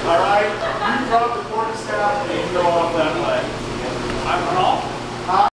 All right? You drop the quarterstaff and you go off that way. I'm off.